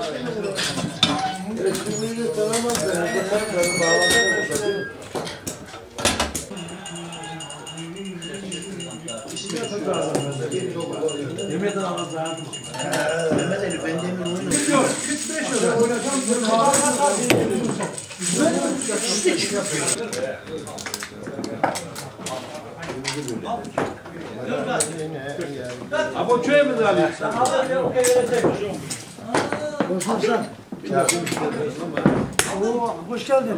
Şimdi tanımaz ben bağlantıda. Mehmet Ağabey lazım. Mehmet Ali ben demin oynadım. Yok, 45 yıl oynasam Abi o köye mi alayım? Hoş geldin.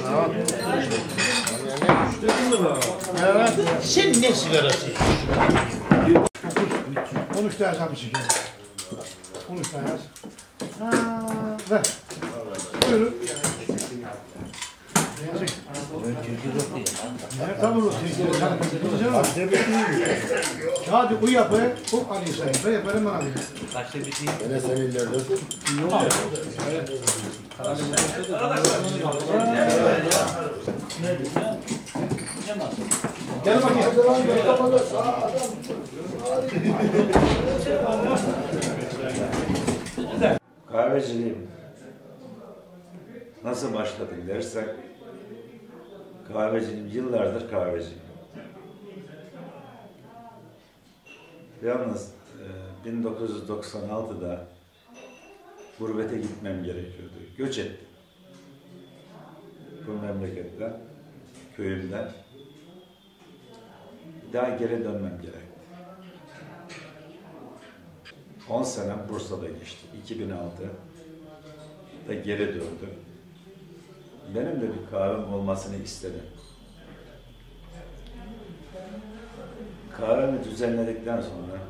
Evet. Sen ne sigarası? 13 tane hesabı çekelim. 13 tane yaz. Ver. Buyurun. Tamam o hadi uy yapayım. Bu alayım sayın. Yaparım ben alayım. Kaçta biteyim? Ne seninlerde? Yok. Gel bakayım. Kahveciliğim nasıl başladı dersek, kahveciliğim yıllardır kahveciyim. Yalnız 1996'da gurbete gitmem gerekiyordu. Göç ettim. Bu memleketten, köyümden. Bir daha geri dönmem gerekti. 10 sene Bursa'da geçti. 2006'da geri döndüm. Benim de bir kahvem olmasını istedim. Kahvemi düzenledikten sonra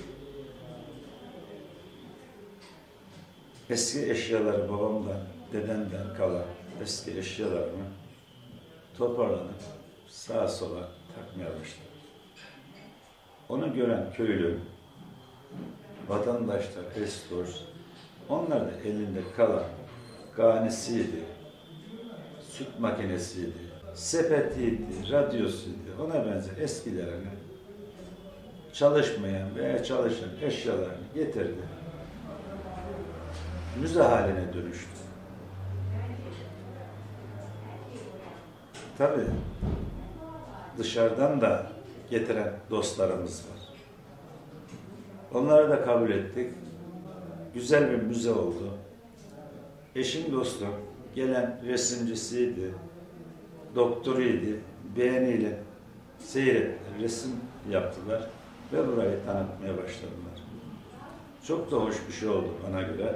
eski eşyaları babamdan, dedemden kalan eski eşyalarımı toparladım. Sağa sola takmaya başladım. Onu gören köylü, vatandaşlar, eş dost, onlar da elinde kalan ganesiydi, süt makinesiydi, sepetiydi, radyosuydu, ona benzer eskilerini çalışmayan veya çalışan eşyalarını getirdi. Müze haline dönüştü. Tabii dışarıdan da getiren dostlarımız var. Onları da kabul ettik. Güzel bir müze oldu. Eşim dostum gelen resimcisiydi, doktoruydu, beğeniyle seyrettiler, resim yaptılar ve burayı tanıtmaya başladılar. Çok da hoş bir şey oldu bana göre.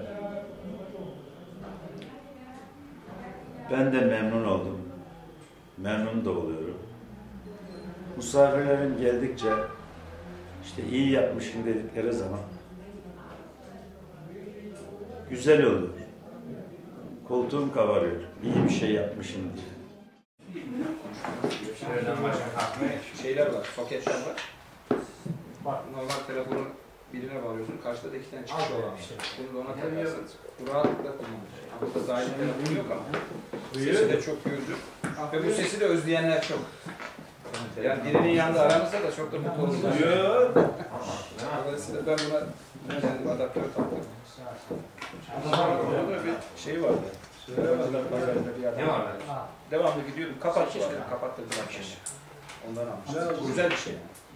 Ben de memnun oldum. Memnun da oluyorum. Misafirlerim geldikçe işte iyi yapmışım dedikleri zaman güzel olur. Koltuğum kabarıyor. İyi bir şey yapmışım diye. Şuradan başka kalkma şeyler var, soketler var. Bak normal telefonu birine bağlıyorsun, karşıda da 2 tane çıkış olan. Bunu da ona takarsın. Bu rahatlıkla kullanılır. Burada dahil telefonu yok ama sesi de çok gördüm. Ve bu sesi de özleyenler çok. Yani birinin yanında aramızda da çok da mutlu olurlar. Dolayısıyla ben buna kendim adaptör taktım. Orada bir şey vardı. Ne var? Devamlı gidiyordum. Kapattım. Kapattırdılar. Ondan almıştım. Güzel bir şey.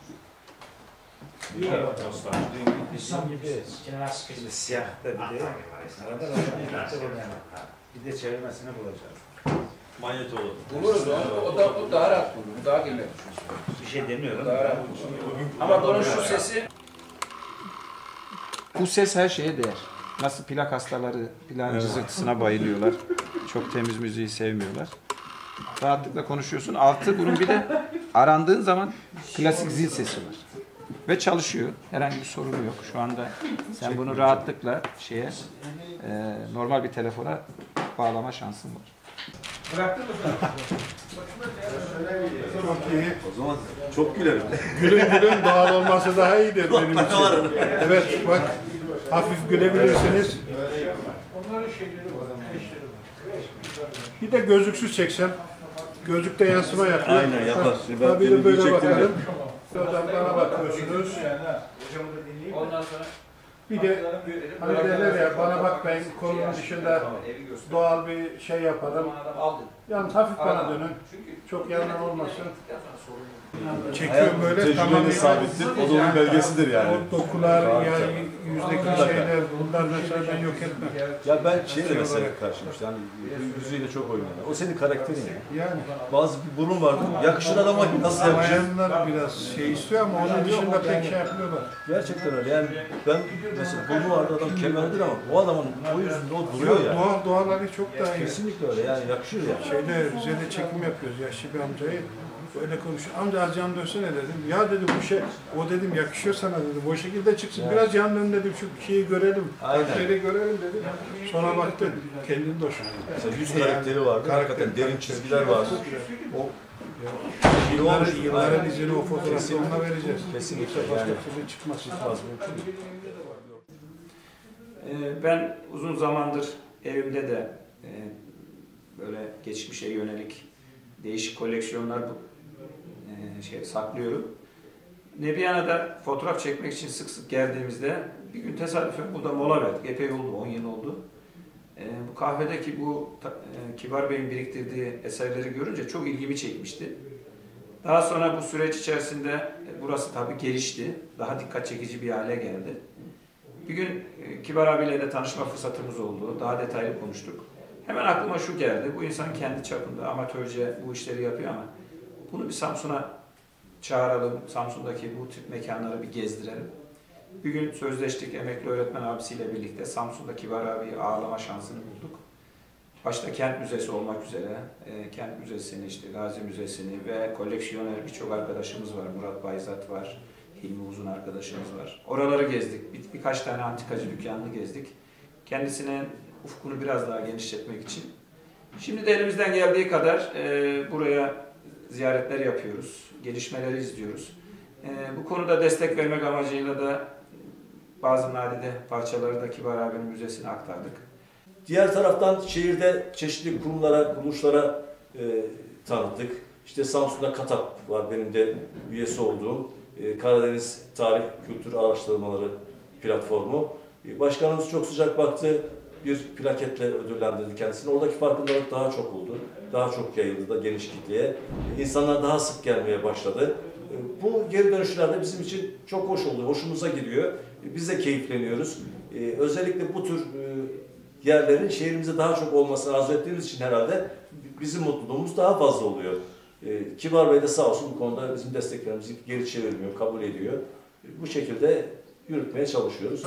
Şimdi siyah da bir de arada bir de çevirmesini bulacağız. Manyeto olur. Buluruz onu. O daha rahat bulur. Bu daha kıymetli. Bir şey demiyorum. Daha rahat bulur. Ama bunun şu sesi... Bu ses her şeye değer. Nasıl plak hastaları plak cızırtısına bayılıyorlar. Çok temiz müziği sevmiyorlar. Rahatlıkla konuşuyorsun. Altı bunun bir de arandığın zaman klasik zil sesi var. Ve çalışıyor. Herhangi bir sorunu yok. Şu anda sen bunu rahatlıkla normal bir telefona bağlama şansın var. Bıraktın mı? O zaman çok gülerim. Gülün doğal olması daha iyidir benim için. Evet bak hafif gülebilirsiniz. Bir de gözlüksüz çeksem. Gözlükte yansıma yapıyor. Aynen yapar. Tabii de böyle bakalım. Şuradan bana bakıyorsunuz. Ondan sonra Bir de hani derler ya bana bak ben konunun dışında doğal bir şey yaparım. Yalnız hafif bana dönün. Çok yandan olmasın. Çekiyorum böyle Tecrübeyle sabittir. O da onun belgesidir yani. O dokular ya yüzdeki şeyler bunlar mesela ben yok etmem. Ya ben de mesela karşılaştım. Yani yüzüyle çok oynuyorlar. O senin karakterin ya. Yani Bazı bir burun vardı. Yakışır adama nasıl yakışır? bayanlar biraz şey istiyor ama onun dışında pek şey yapmıyorlar. Gerçekten öyle. Yani ben mesela burnu vardı adam kemerlidir ama o adamın o yüzünde o duruyor yani. Doğalları çok daha iyi. Kesinlikle öyle yani yakışır ya. Rize'de çekim yapıyoruz yaşlı bir amcayı. Öyle konuşuyor. Amca az yan dönsene dedim. Ya dedi bu şey, o dedim yakışıyor sana dedim. O şekilde çıksın. Ya. Biraz yan dön dedim. Şu şeyi görelim. Aynen. Şeyi görelim dedim. Sonra baktı. Kendini de hoşuna gitti. Mesela yüz karakteri vardı. Hakikaten derin çizgiler vardı. O Yılların izini o fotoğrafı ona vereceğiz. Kesinlikle Başka yani. türlü çıkmaz. Ben uzun zamandır evimde de böyle geçmişe yönelik değişik koleksiyonlar saklıyorum. Nebiyana'da fotoğraf çekmek için sık sık geldiğimizde bir gün tesadüfen burada mola verdik. Epey oldu, 10 yıl oldu. Bu kahvedeki bu Kibar Bey'in biriktirdiği eserleri görünce çok ilgimi çekmişti. Daha sonra bu süreç içerisinde burası tabii gelişti. Daha dikkat çekici bir hale geldi. Bir gün Kibar abiyle de tanışma fırsatımız oldu. Daha detaylı konuştuk. Hemen aklıma şu geldi. Bu insan kendi çapında amatörce bu işleri yapıyor ama bunu bir Samsun'a çağıralım. Samsun'daki bu tip mekanları bir gezdirelim. Bir gün sözleştik, emekli öğretmen abisiyle birlikte Samsun'da Kibar abiyi ağırlama şansını bulduk. Başta Kent Müzesi olmak üzere, Kent Müzesi'ni, işte Gazi Müzesi'ni ve koleksiyoner birçok arkadaşımız var. Murat Bayzat var, Hilmi Uzun arkadaşımız var. Oraları gezdik, birkaç tane antikacı dükkanını gezdik. Kendisinin ufkunu biraz daha genişletmek için. Şimdi de elimizden geldiği kadar buraya ziyaretler yapıyoruz, gelişmeleri izliyoruz. Bu konuda destek vermek amacıyla da bazı nadide parçaları da Kibar abinin müzesine aktardık. Diğer taraftan şehirde çeşitli kurumlara, kuruluşlara tanıttık. İşte Samsun'da KATAP var, benim de üyesi olduğum. Karadeniz Tarih Kültür Araştırmaları platformu. Başkanımız çok sıcak baktı. Bir plaketle ödüllendirdi kendisini. Oradaki farkındalık daha çok oldu. Daha çok yayıldı da geniş kitleye. İnsanlar daha sık gelmeye başladı. Bu geri dönüşler de bizim için çok hoş oldu. Hoşumuza gidiyor. Biz de keyifleniyoruz. Özellikle bu tür yerlerin şehrimize daha çok olmasını arzu ettiğimiz için herhalde bizim mutluluğumuz daha fazla oluyor. Kibar Bey de sağ olsun bu konuda bizim desteklerimizi geri çevirmiyor, kabul ediyor. Bu şekilde yürütmeye çalışıyoruz.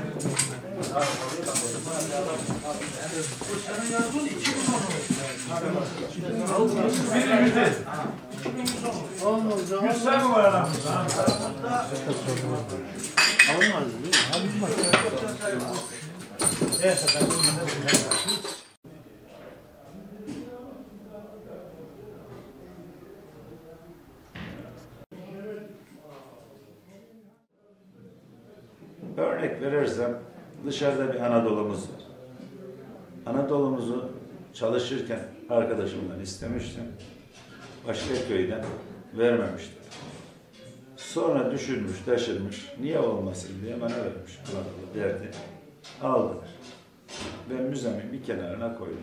Güzel mi var aramızda? Alınmaz değil mi? Örnek verirsem dışarıda bir Anadolu'muz var. Anadolu'muzu çalışırken arkadaşımdan istemiştim. Başka köyden vermemiştim. Sonra düşünmüş, taşırmış. Niye olmasın diye bana vermiş. Anadolu derdi. Aldılar. Ben müzemin bir kenarına koydum.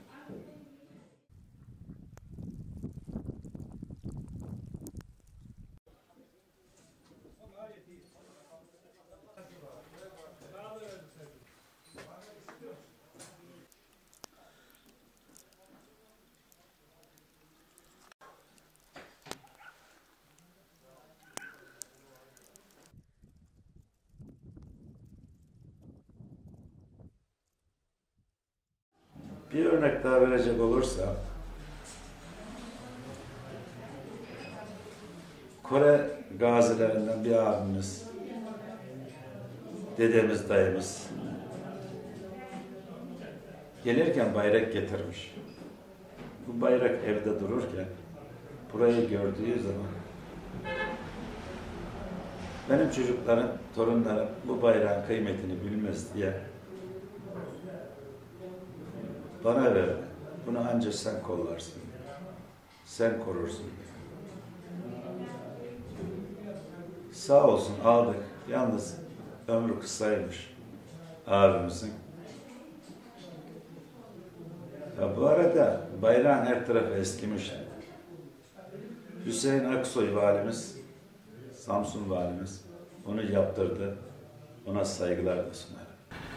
Bir örnek daha verecek olursam, Kore gazilerinden bir abimiz, dedemiz, dayımız gelirken bayrak getirmiş. Bu bayrak evde dururken burayı gördüğü zaman benim çocuklarım, torunlarım bu bayrağın kıymetini bilmez diye bana ver. Bunu ancak sen kollarsın. Sen korursun. Sağ olsun aldık. Yalnız ömrü kısaymış. abimizin. Ya bu arada bayrağın her tarafı eskimiş. Hüseyin Aksoy valimiz, Samsun valimiz onu yaptırdı. Ona saygılar da sunarım.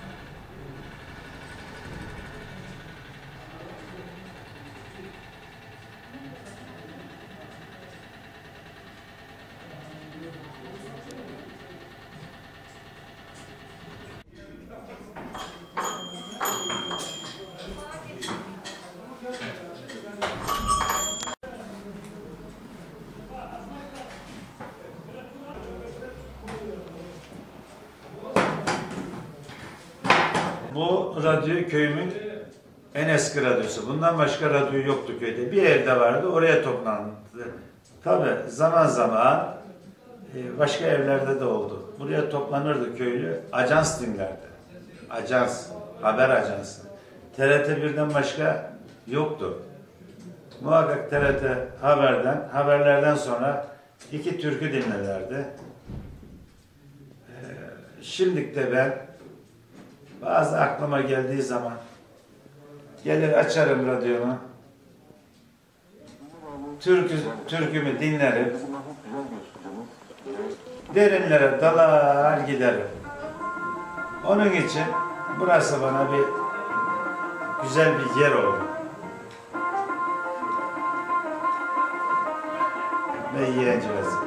Bu radyo köyümün en eski radyosu. Bundan başka radyo yoktu köyde. Bir evde vardı, oraya toplandı. Tabii zaman zaman başka evlerde de oldu. Buraya toplanırdı köylü, ajans dinlerdi. Ajans, haber ajansı. TRT 1'den başka yoktu. Muhakkak TRT haberlerden sonra 2 türkü dinlerlerdi. Şimdilik de ben bazı aklıma geldiği zaman gelir açarım radyomu, türkümü dinlerim, derinlere dalar giderim. Onun için burası bana bir güzel bir yer oldu. Ve yiyeceğiz.